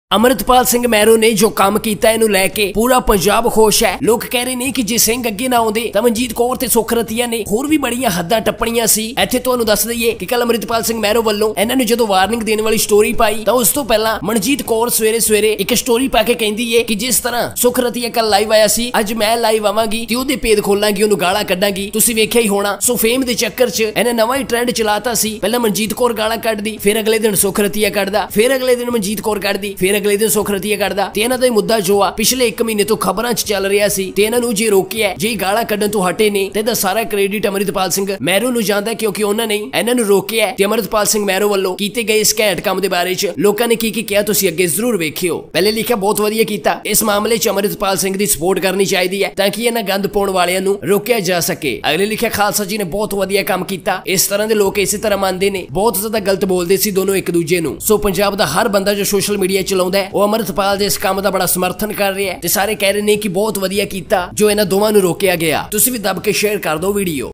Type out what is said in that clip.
Amritpal Singh marrow ने जो काम किया इनू लैके पूरा पंजाब खुश है। लोग कह रहे ने कि जे सिंह अगे ना आउंदे तां मनजीत कौर ते सुख रतिया ने होर भी बड़ियां हद्दां टप्पणियां सी। इत्थे तुहानूं दस दईए कि कल अमृतपाल सिंह मैरो वल्लों इन्हां ने जदों वार्निंग देने वाली स्टोरी पाई तां उस तों पहलां मनजीत कौर सवेरे सवेरे एक स्टोरी पा के कहंदी है कि जिस तरह सुख रतिया कल लाइव आया सी अज मैं लाइव आवांगी ते ओहदे भेद खोलांगी, ओहनूं गालां कड्डांगी। तुसीं वेखिआ ही होना। सो फेम दे चक्कर च इन्हां नवां ही ट्रेंड चलाता सी। पहलां मनजीत कौर गालां कड्डदी, फिर अगले दिन सुख रतिया कड्डदा, फिर अगले दिन मनजीत कौर कड्डदी, फिर अगले दिन सुख रतिया करदा। ते इन्हां दा मुद्दा जो आ पिछले 1 महीने तो खबरां च चल रहा सी ते इन्हां नूं जे रोकिया जे गालां कड्डण तो हटे ने ते दा सारा क्रेडिट अमृतपाल सिंह मैरो नूं जांदा क्योंकि उन्हां ने इन्हां नूं रोकिया ते अमृतपाल सिंह मैरो वल्लों कीते गए इस घैंट काम दे बारे च लोकां ने की किहा तुसीं अगे जरूर वेखिओ। पहले लिखिआ बहुत वधिया कीता। इस मामले च अमृतपाल सिंह दी सपोर्ट करनी चाहिदी है ताकि इन्हां गंद पाउण वालिआं नूं रोकिया जा सके। अगले लिखिआ खालसा जी ने बहुत वधिया काम कीता। इस तरह दे लोग इसे तरह मानदे ने, बहुत ज्यादा गलत बोलदे सी दोनों एक दूजे नूं। सो पंजाब दा हर बंदा जो सोशल मीडिया चलाउंदा है वो अमृतपाल दे इस काम दा बड़ा समर्थन कर रहा है ते सारे कह रहे ने कि बहुत वधिया कीता जो इन्हां दोवां नूं रोकिया गया। तुसीं भी दब के शेयर कर दो वीडियो।